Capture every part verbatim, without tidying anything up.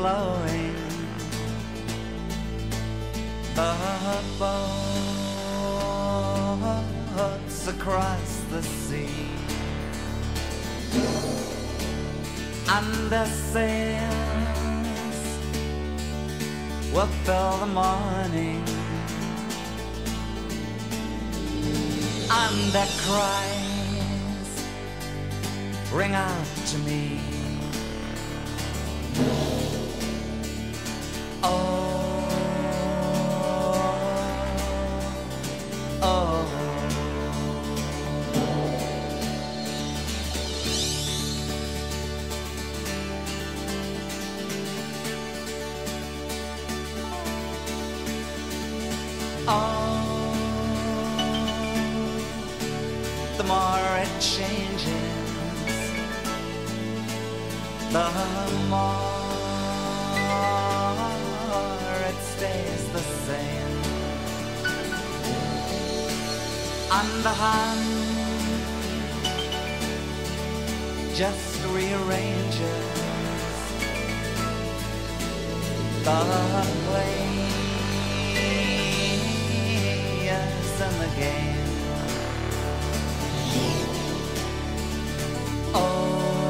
blowing the boats across the sea, and their sails will fill the morning, and their cries ring out to me. Oh, oh, oh, the more it changes, the more it stays the same, and the hand just rearranges the players in the game. Oh,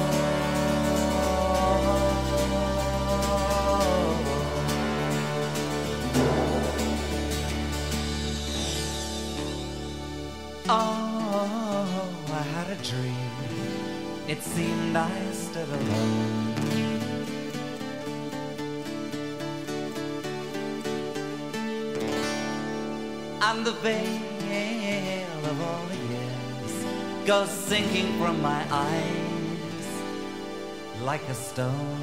oh, I had a dream. It seemed I stood alone, and the veil of all the years goes sinking from my eyes like a stone.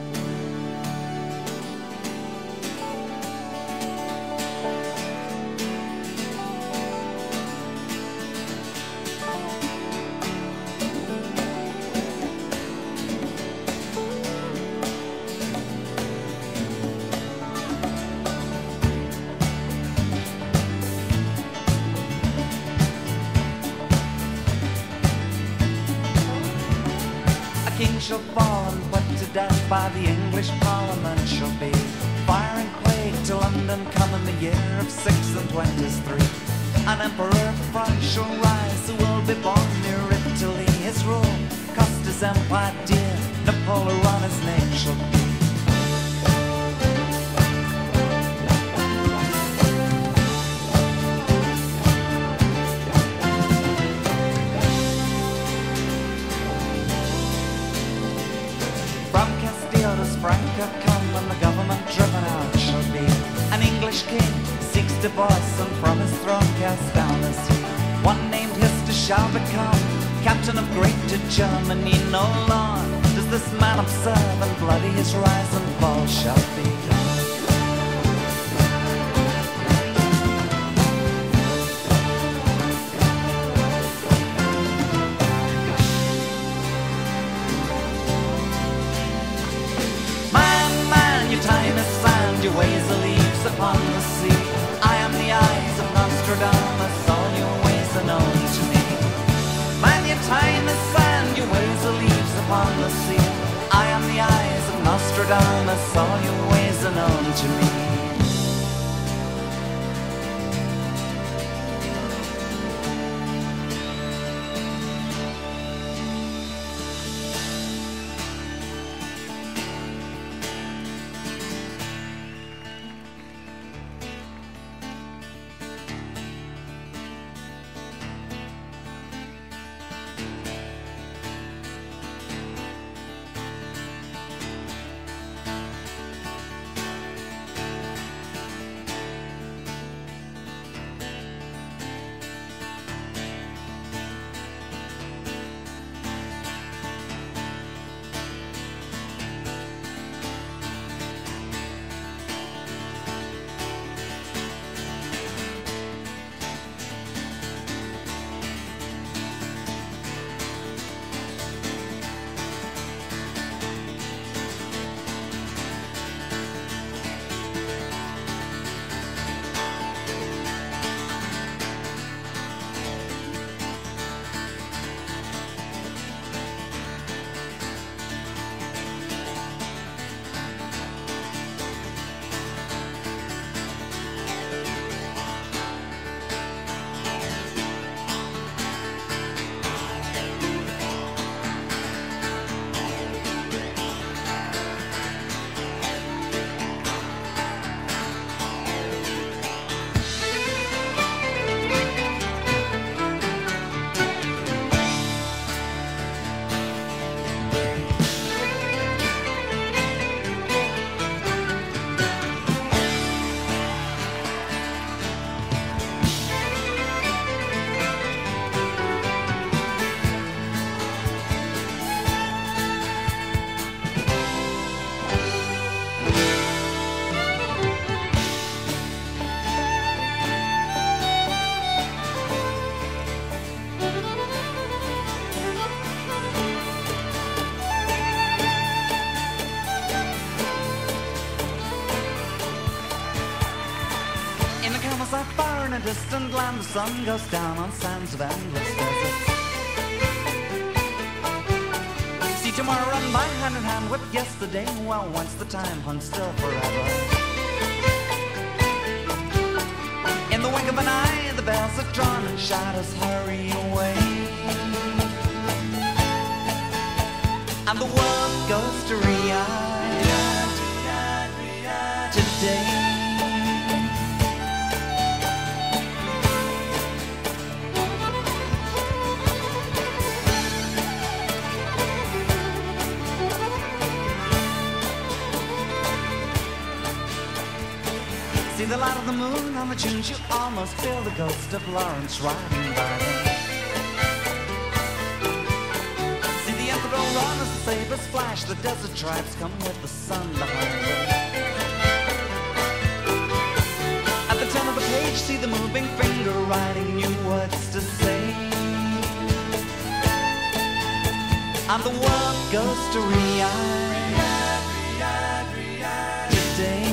King shall fall and put to death by the English Parliament shall be fire and plague to London come in the year of six and twenty-three. An emperor of France shall rise who will be born near Italy. His rule cost his empire dear, Napoleon his name shall be. Franca come and the government driven out shall be. An English king seeks divorce and from his throne cast down the sea. One named Hister shall become captain of greater Germany. No law does this man observe, and bloody his rise and fall shall be. Time is sand, your ways are leaves upon the sea. I am the eyes of Nostradamus, all your ways are known to me. Man, your time is sand, your ways are leaves upon the sea. I am the eyes of Nostradamus, all your ways are known to me. Promise I far in a distant land, the sun goes down on sands of endless deserts. See tomorrow run by hand in hand with yesterday, well, once the time hung still forever. In the wink of an eye, the bells are drawn and shadows hurry away, and the world goes to Riyadh today. See the light of the moon on the dunes, you almost feel the ghost of Lawrence riding by them. See the emperor run as the sabers flash, the desert tribes come with the sun behind them. At the turn of the page, see the moving finger writing new words to say, and the world goes to Riyadh today.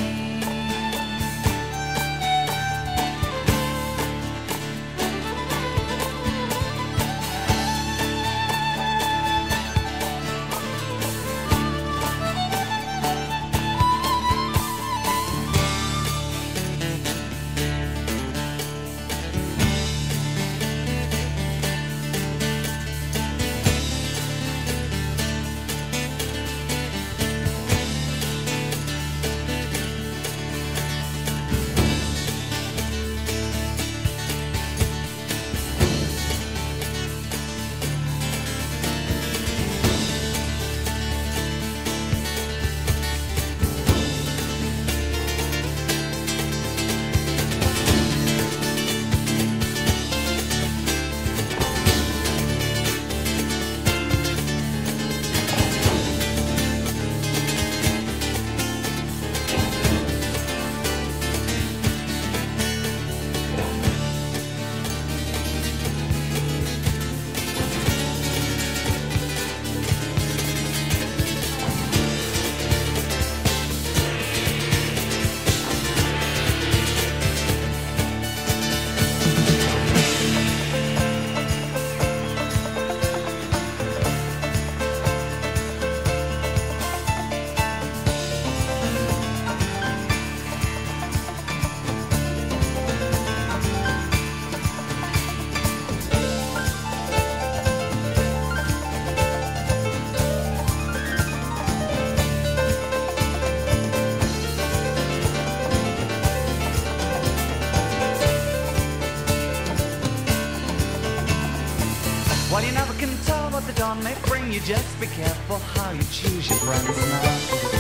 While you never can tell what the dawn may bring, you just be careful how you choose your friends now.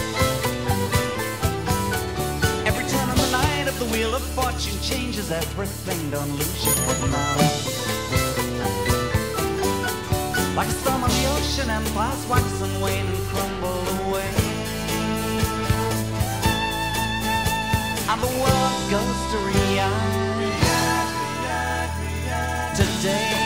Every turn on the night of the wheel of fortune changes everything, don't lose your head now. Like a storm on the ocean, empires wax and wane and crumble away, and the world goes to Riyadh today.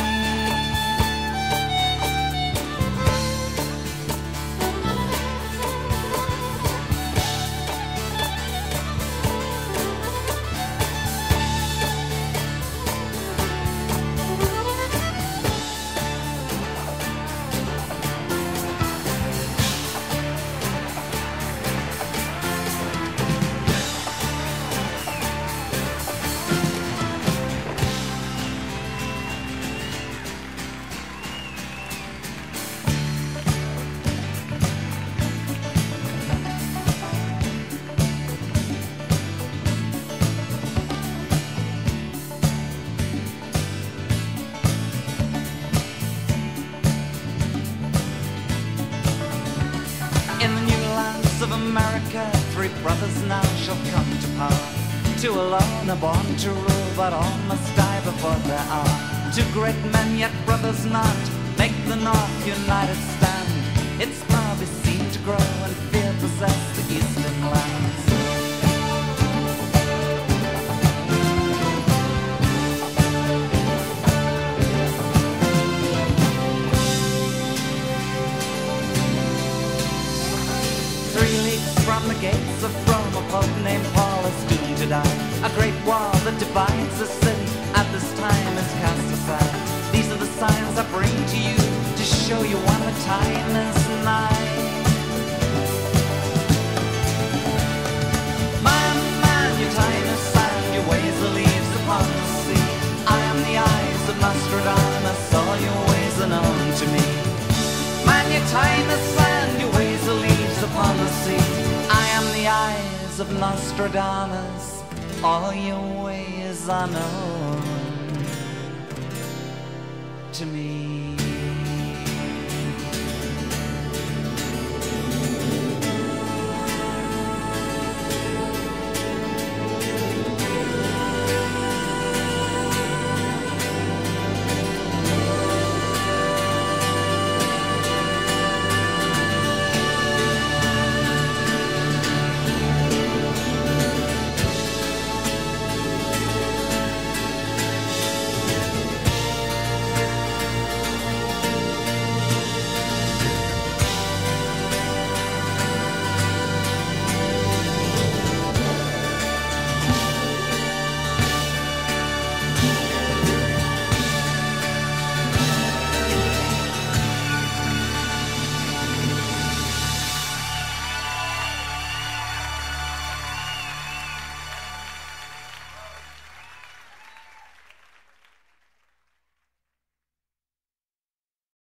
Of America, three brothers now shall come to power. Two alone are born to rule, but all must die before there are two great men, yet brothers not. Make the North united stand. Its power be seen to grow, and fear possess the eastern lands. From the gates of Rome, a pope named Paul is doomed to die. A great wall that divides the city at this time is cast aside. These are the signs I bring to you to show you when the time is nigh. Man, man, your time is sand, your ways are leaves upon the sea. I am the eyes of Nostradamus, all your ways are known to me. Man, your time is sand, your ways are leaves upon the sea. I am the eyes of Nostradamus, all your ways are known to me.